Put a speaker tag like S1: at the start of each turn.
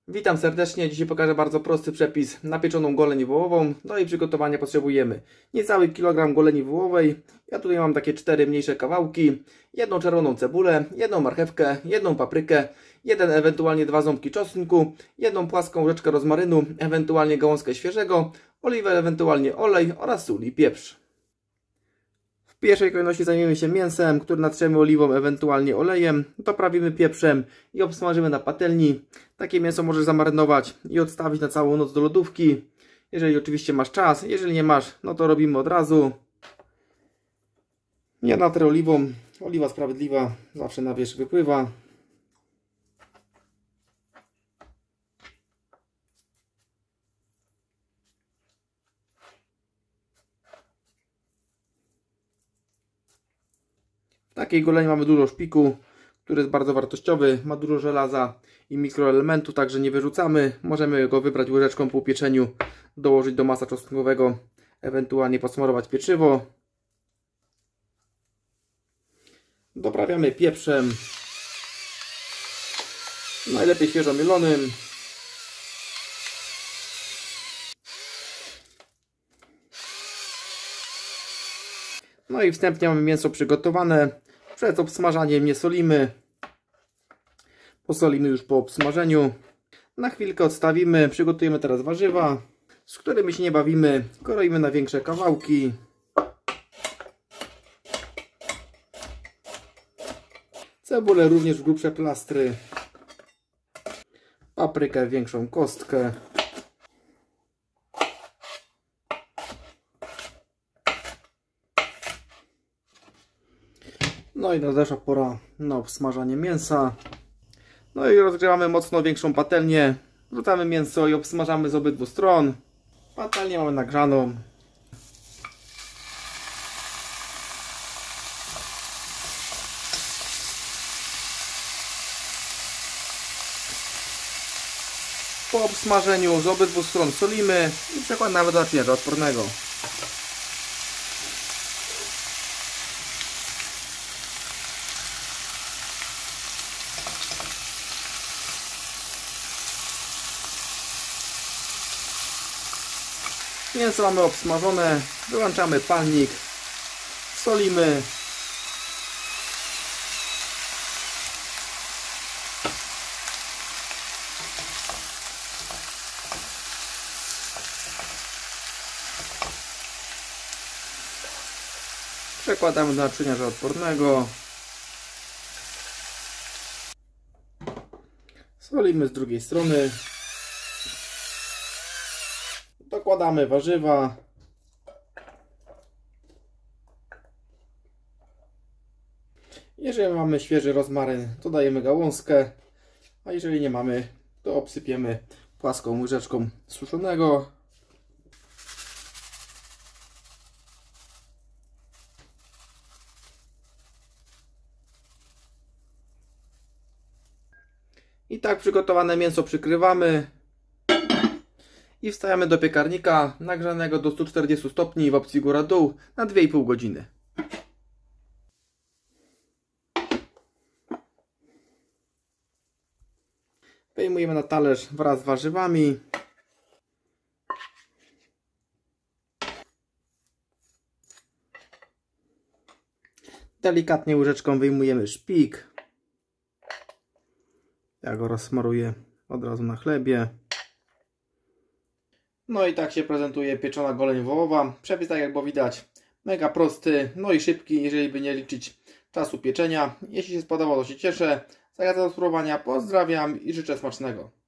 S1: Witam serdecznie. Dzisiaj pokażę bardzo prosty przepis na pieczoną goleń wołową. Do jej przygotowania potrzebujemy niecały kilogram goleni wołowej. Ja tutaj mam takie 4 mniejsze kawałki, jedną czerwoną cebulę, jedną marchewkę, jedną paprykę, jeden ewentualnie 2 ząbki czosnku, jedną płaską łyżeczkę rozmarynu, ewentualnie gałązkę świeżego, oliwę, ewentualnie olej oraz sól i pieprz. W pierwszej kolejności zajmiemy się mięsem, które natrzemy oliwą, ewentualnie olejem, doprawimy pieprzem i obsmażymy na patelni. Takie mięso możesz zamarynować i odstawić na całą noc do lodówki, jeżeli oczywiście masz czas. Jeżeli nie masz, no to robimy od razu. Ja natrę oliwą, oliwa sprawiedliwa zawsze na wierzch wypływa. W takiej goleni mamy dużo szpiku, który jest bardzo wartościowy, ma dużo żelaza i mikroelementów, także nie wyrzucamy. Możemy go wybrać łyżeczką po upieczeniu, dołożyć do masła czosnkowego, ewentualnie posmarować pieczywo. Doprawiamy pieprzem, najlepiej świeżo mielonym. No i wstępnie mamy mięso przygotowane. Przed obsmażaniem nie solimy. Posolimy już po obsmażeniu. Na chwilkę odstawimy. Przygotujemy teraz warzywa, z którymi się nie bawimy. Kroimy na większe kawałki. Cebulę również w grubsze plastry. Paprykę w większą kostkę. No i nadeszła pora na obsmażanie mięsa. No i rozgrzewamy mocno większą patelnię. Wrzucamy mięso i obsmażamy z obydwu stron. Patelnię mamy nagrzaną. Po obsmażeniu z obydwu stron solimy i przekładamy do naczynia odpornego. Mięso mamy obsmażone, wyłączamy palnik, solimy. Przekładamy do naczynia żaroodpornego. Solimy z drugiej strony. Dokładamy warzywa. Jeżeli mamy świeży rozmaryn, to dajemy gałązkę, a jeżeli nie mamy, to obsypiemy płaską łyżeczką suszonego. I tak przygotowane mięso przykrywamy i wstawiamy do piekarnika nagrzanego do 140 stopni w opcji góra-dół na 2,5 godziny. Wyjmujemy na talerz wraz z warzywami. Delikatnie łyżeczką wyjmujemy szpik. Ja go rozsmaruję od razu na chlebie. No i tak się prezentuje pieczona goleń wołowa. Przepis, tak jak było widać, mega prosty, no i szybki, jeżeli by nie liczyć czasu pieczenia. Jeśli się spodobał, to się cieszę. Zachęcam do spróbowania. Pozdrawiam i życzę smacznego.